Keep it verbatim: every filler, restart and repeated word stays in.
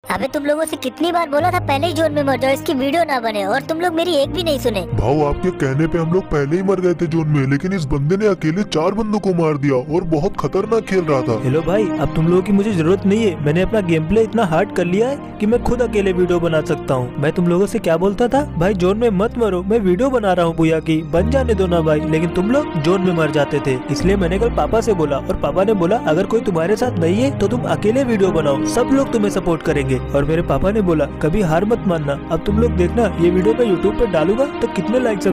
अबे तुम लोगों से कितनी बार बोला था पहले ही जोन में मर जाओ, इसकी वीडियो ना बने, और तुम लोग मेरी एक भी नहीं सुने। भाऊ आपके कहने पे हम लोग पहले ही मर गए थे जोन में, लेकिन इस बंदे ने अकेले चार बंदों को मार दिया और बहुत खतरनाक खेल रहा था। हेलो भाई, अब तुम लोगों की मुझे जरूरत नहीं है। मैंने अपना गेम प्ले इतना हार्ड कर लिया है कि मैं खुद अकेले वीडियो बना सकता हूँ। मैं तुम लोगों से क्या बोलता था, भाई जोन में मत मरो, मैं वीडियो बना रहा हूँ बुया की, बन जाने दो ना भाई, लेकिन तुम लोग जोन में मर जाते थे। इसलिए मैंने कल पापा से बोला और पापा ने बोला अगर कोई तुम्हारे साथ नहीं है तो तुम अकेले वीडियो बनाओ, सब लोग तुम्हें सपोर्ट करेंगे। और मेरे पापा ने बोला कभी हार मत मानना। अब तुम लोग देखना, ये वीडियो मैं यूट्यूब पे डालूंगा तो कितने लाइक्स